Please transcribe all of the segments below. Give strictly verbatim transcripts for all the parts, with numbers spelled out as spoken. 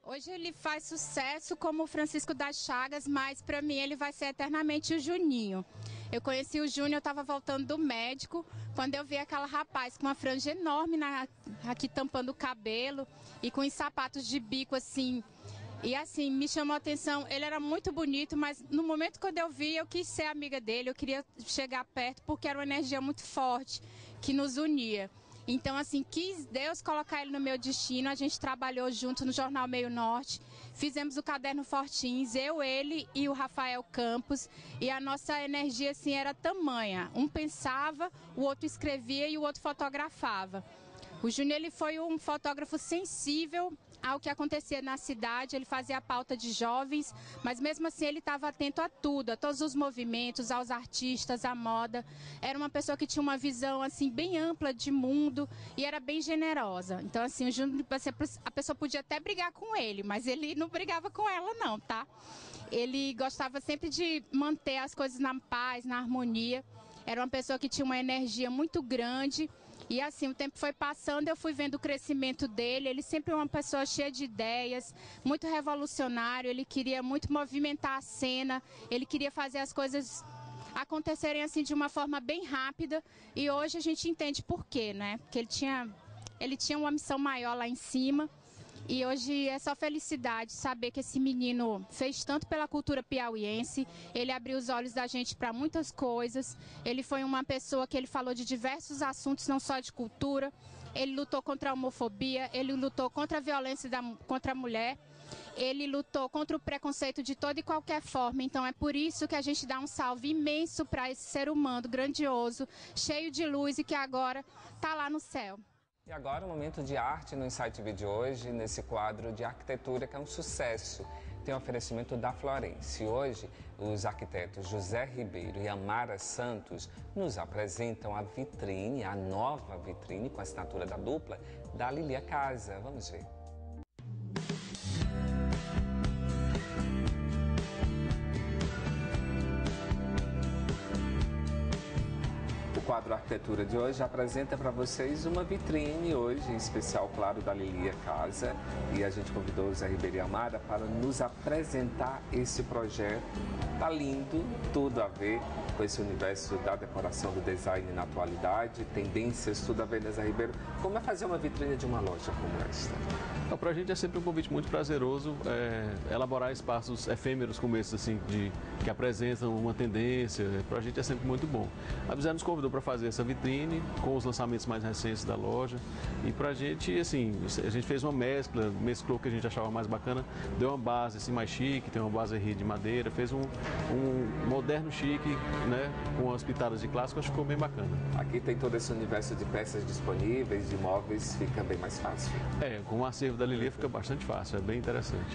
Hoje ele faz sucesso como o Francisco das Chagas, mas para mim ele vai ser eternamente o Juninho. Eu conheci o Júnior, eu estava voltando do médico, quando eu vi aquela rapaz com uma franja enorme na, aqui tampando o cabelo e com os sapatos de bico assim. E assim, me chamou a atenção, ele era muito bonito, mas no momento quando eu vi, eu quis ser amiga dele, eu queria chegar perto porque era uma energia muito forte que nos unia. Então, assim, quis Deus colocar ele no meu destino, a gente trabalhou junto no Jornal Meio Norte, fizemos o Caderno Fortins, eu, ele e o Rafael Campos, e a nossa energia, assim, era tamanha. Um pensava, o outro escrevia e o outro fotografava. O Júnior, ele foi um fotógrafo sensível ao que acontecia na cidade, ele fazia a pauta de jovens, mas mesmo assim ele estava atento a tudo, a todos os movimentos, aos artistas, à moda. Era uma pessoa que tinha uma visão assim bem ampla de mundo e era bem generosa. Então assim, o Júnior, a pessoa podia até brigar com ele, mas ele não brigava com ela não, tá? Ele gostava sempre de manter as coisas na paz, na harmonia. Era uma pessoa que tinha uma energia muito grande. E assim, o tempo foi passando, eu fui vendo o crescimento dele, ele sempre é uma pessoa cheia de ideias, muito revolucionário, ele queria muito movimentar a cena, ele queria fazer as coisas acontecerem assim de uma forma bem rápida, e hoje a gente entende por quê, né? Porque ele tinha, ele tinha uma missão maior lá em cima. E hoje é só felicidade saber que esse menino fez tanto pela cultura piauiense, ele abriu os olhos da gente para muitas coisas, ele foi uma pessoa que ele falou de diversos assuntos, não só de cultura, ele lutou contra a homofobia, ele lutou contra a violência da, contra a mulher, ele lutou contra o preconceito de toda e qualquer forma, então é por isso que a gente dá um salve imenso para esse ser humano grandioso, cheio de luz e que agora está lá no céu. E agora o momento de arte no Insight T V de hoje, nesse quadro de arquitetura que é um sucesso. Tem um oferecimento da Florence. Hoje, os arquitetos José Ribeiro e Amara Santos nos apresentam a vitrine, a nova vitrine com a assinatura da dupla da Lilia Casa. Vamos ver. O quadro Arquitetura de hoje apresenta para vocês uma vitrine hoje, em especial, claro, da Lilia Casa. E a gente convidou o Zé Ribeiro e a Amara para nos apresentar esse projeto. Tá lindo, tudo a ver com esse universo da decoração, do design na atualidade, tendências, tudo a ver, né, Zé Ribeiro? Como é fazer uma vitrine de uma loja como esta? Então, para a gente é sempre um convite muito prazeroso é, elaborar espaços efêmeros como esses, assim, de, que apresentam uma tendência. Para a gente é sempre muito bom. A Zé nos convidou para fazer essa vitrine com os lançamentos mais recentes da loja. E para a gente, assim, a gente fez uma mescla, mesclou o que a gente achava mais bacana, deu uma base assim, mais chique, tem uma base de madeira, fez um, um moderno chique, né, com as pitadas de clássico, acho que ficou bem bacana. Aqui tem todo esse universo de peças disponíveis, de móveis, fica bem mais fácil. É, com o acervo da Lilia fica bastante fácil, é bem interessante.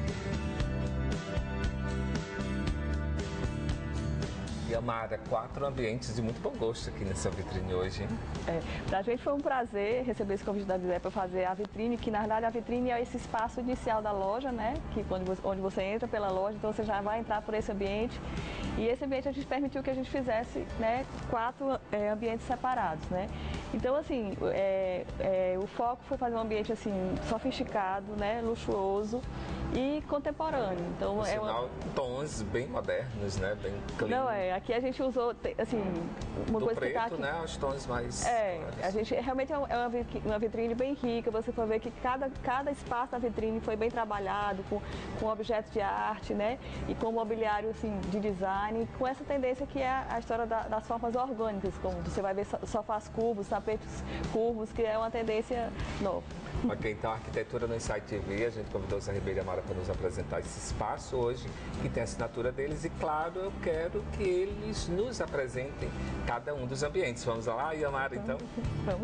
E Amara, quatro ambientes de muito bom gosto aqui nessa vitrine hoje, hein? É, pra gente foi um prazer receber esse convite da Zé para fazer a vitrine, que na verdade a vitrine é esse espaço inicial da loja, né? Que quando você, onde você entra pela loja, então você já vai entrar por esse ambiente. E esse ambiente a gente permitiu que a gente fizesse, né, quatro é, ambientes separados, né? Então, assim, é, é, o foco foi fazer um ambiente assim, sofisticado, né, luxuoso e contemporâneo. Então, no é final, uma... tons bem modernos, né, bem clean. Não, é, aqui a gente usou, assim, uma do coisa preto, que tá aqui... né, os tons mais... É, claros. a gente realmente é uma vitrine bem rica, você for ver que cada, cada espaço da vitrine foi bem trabalhado, com, com objetos de arte, né, e com mobiliário, assim, de design, com essa tendência que é a história da, das formas orgânicas, como você vai ver sofás curvos, tapetes curvos, que é uma tendência nova. Ok, então a arquitetura no Insight T V, a gente convidou o Zé Ribeiro e a Amara para nos apresentar esse espaço hoje, que tem a assinatura deles, e claro, eu quero que eles nos apresentem cada um dos ambientes. Vamos lá, e Amara, então? Vamos.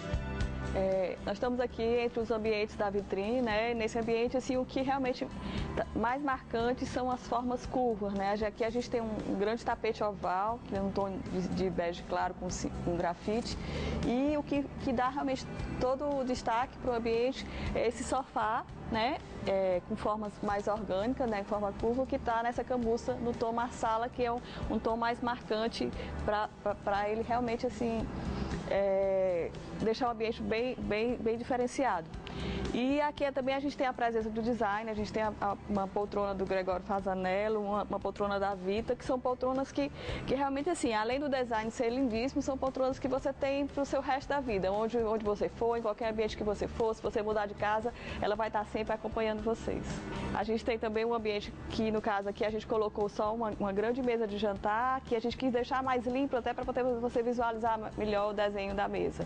É, nós estamos aqui entre os ambientes da vitrine, né? Nesse ambiente, assim, o que realmente mais marcantes são as formas curvas, né? Aqui a gente tem um, um grande tapete oval, que é um tom de, de bege claro com, com grafite, e o que, que dá realmente todo o destaque para o ambiente é esse sofá, né? É, com formas mais orgânicas, né? Em forma curva, que está nessa cambuça no tom marsala, que é um, um tom mais marcante para ele realmente assim é, deixar o ambiente bem, bem, bem diferenciado. E aqui também a gente tem a presença do design, a gente tem a, a, uma poltrona do Gregório Fazanello, uma, uma poltrona da Vita, que são poltronas que, que realmente, assim, além do design ser lindíssimo, são poltronas que você tem para o seu resto da vida, onde, onde você for, em qualquer ambiente que você for, se você mudar de casa, ela vai estar sempre acompanhando vocês. A gente tem também um ambiente que, no caso aqui, a gente colocou só uma, uma grande mesa de jantar, que a gente quis deixar mais limpo, até para poder você visualizar melhor o desenho da mesa.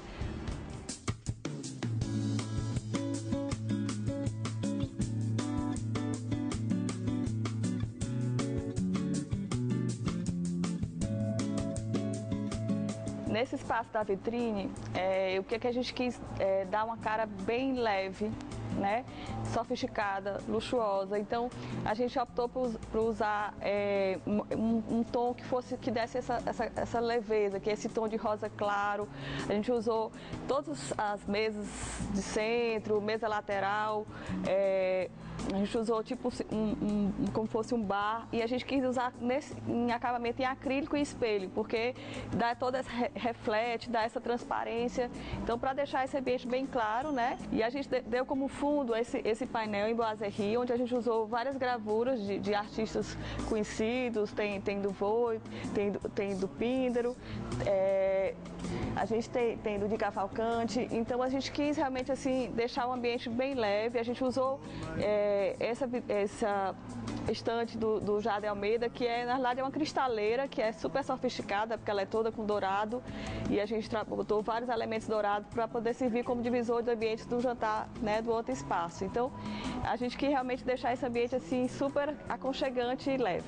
Nesse espaço da vitrine, é, o que, é que a gente quis é, dar uma cara bem leve, né? Sofisticada, luxuosa. Então a gente optou por, por usar é, um, um tom que fosse que desse essa, essa, essa leveza, que é esse tom de rosa claro. A gente usou todas as mesas de centro, mesa lateral. É, a gente usou tipo um, um, como fosse um bar, e a gente quis usar nesse, em acabamento em acrílico e espelho, porque dá toda essa, reflete, dá essa transparência. Então, para deixar esse ambiente bem claro, né? E a gente deu como fundo esse, esse painel em boiserie, onde a gente usou várias gravuras de, de artistas conhecidos, tem, tem do Voigt, tem, tem do Píndaro, é, a gente tem, tem do Di Cavalcanti. Então, a gente quis realmente assim deixar o ambiente bem leve. A gente usou é, essa, essa estante do, do Jade Almeida, que é, na verdade, é uma cristaleira, que é super sofisticada, porque ela é toda com dourado, e a gente botou vários elementos dourados para poder servir como divisor de ambiente do jantar, né, do outro espaço. Então, a gente quis realmente deixar esse ambiente assim super aconchegante e leve.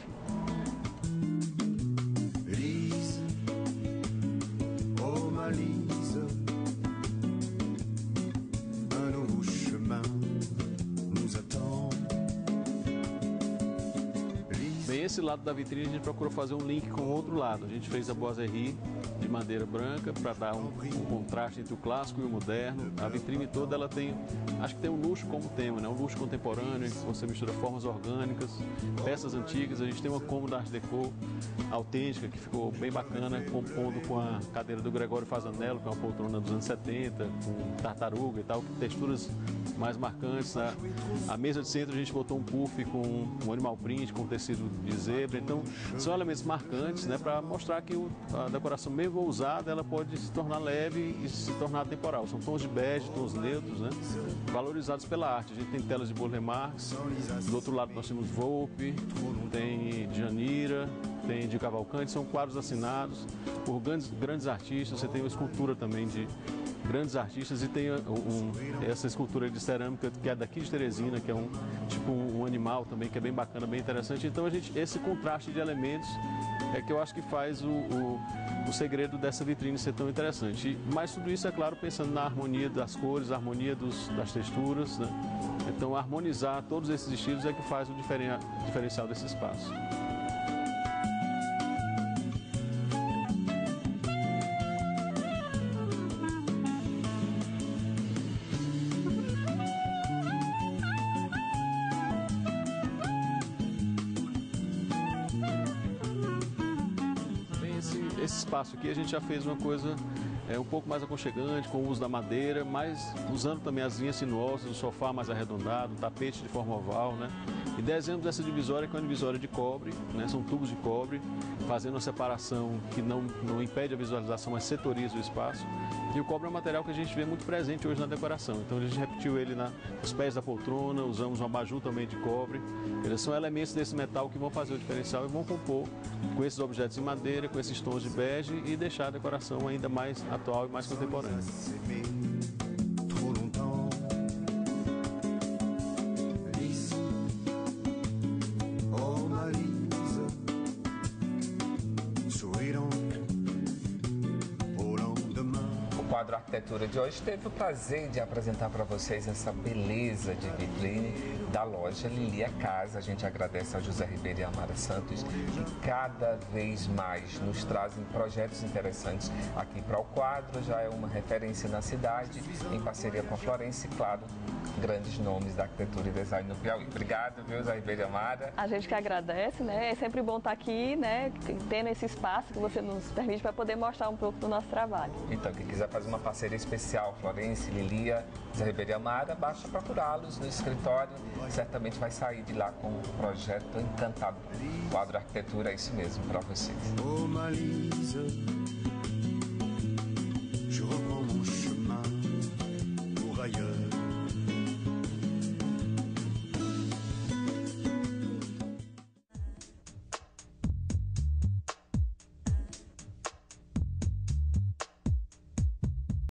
Lise, oh ma Lise, un nouveau chemin nous attend. Bem, esse lado da vitrine a gente procurou fazer um link com o outro lado. A gente fez a boiserie de madeira branca para dar um, um contraste entre o clássico e o moderno. A vitrine toda ela tem, acho que tem um luxo como tema, né? Um luxo contemporâneo, você mistura formas orgânicas, peças antigas. A gente tem uma cômoda Art Deco autêntica que ficou bem bacana, compondo com a cadeira do Gregório Fazanello, que é uma poltrona dos anos setenta, com tartaruga e tal, texturas mais marcantes. Né? A mesa de centro a gente botou um puff com um animal print, com tecido de zebra. Então, são elementos marcantes, né, para mostrar que o, a decoração mesmo ousada, ela pode se tornar leve e se tornar temporal. São tons de bege, tons neutros, né, valorizados pela arte. A gente tem telas de Burle Marx, do outro lado nós temos Volpe, tem Djanira, tem Di Cavalcanti, são quadros assinados por grandes, grandes artistas. Você tem uma escultura também de grandes artistas e tem um, essa escultura de cerâmica que é daqui de Teresina, que é um tipo um, um animal também que é bem bacana, bem interessante. Então a gente, esse contraste de elementos é que eu acho que faz o, o, o segredo dessa vitrine ser tão interessante. Mas tudo isso, é claro, pensando na harmonia das cores, a harmonia dos, das texturas, né? Então harmonizar todos esses estilos é que faz o diferen, diferencial desse espaço. Esse espaço aqui a gente já fez uma coisa é, um pouco mais aconchegante, com o uso da madeira, mas usando também as linhas sinuosas, o sofá mais arredondado, o tapete de forma oval, né? E desenhamos essa divisória, que é uma divisória de cobre, né? São tubos de cobre, fazendo uma separação que não, não impede a visualização, mas setoriza o espaço. E o cobre é um material que a gente vê muito presente hoje na decoração. Então a gente repetiu ele na, nos pés da poltrona, usamos um abajur também de cobre. Eles são elementos desse metal que vão fazer o diferencial e vão compor com esses objetos em madeira, com esses tons de bege e deixar a decoração ainda mais atual e mais contemporânea. O quadro Arquitetura de hoje teve o prazer de apresentar para vocês essa beleza de vitrine da loja Lilia Casa. A gente agradece ao José Ribeiro e a Amara Santos, que cada vez mais nos trazem projetos interessantes aqui para o quadro. Já é uma referência na cidade, em parceria com a Florence, e claro, grandes nomes da arquitetura e design no Piauí. Obrigado, viu, José Ribeiro e Amara. A gente que agradece, né? É sempre bom estar aqui, né? Tendo esse espaço que você nos permite para poder mostrar um pouco do nosso trabalho. Então, quem quiser fazer uma parceria especial, Florence, Lilia, José Ribeiro e Amara, basta procurá-los no escritório. Certamente vai sair de lá com um projeto encantador. O quadro Arquitetura é isso mesmo para vocês. Oh, ma Lise,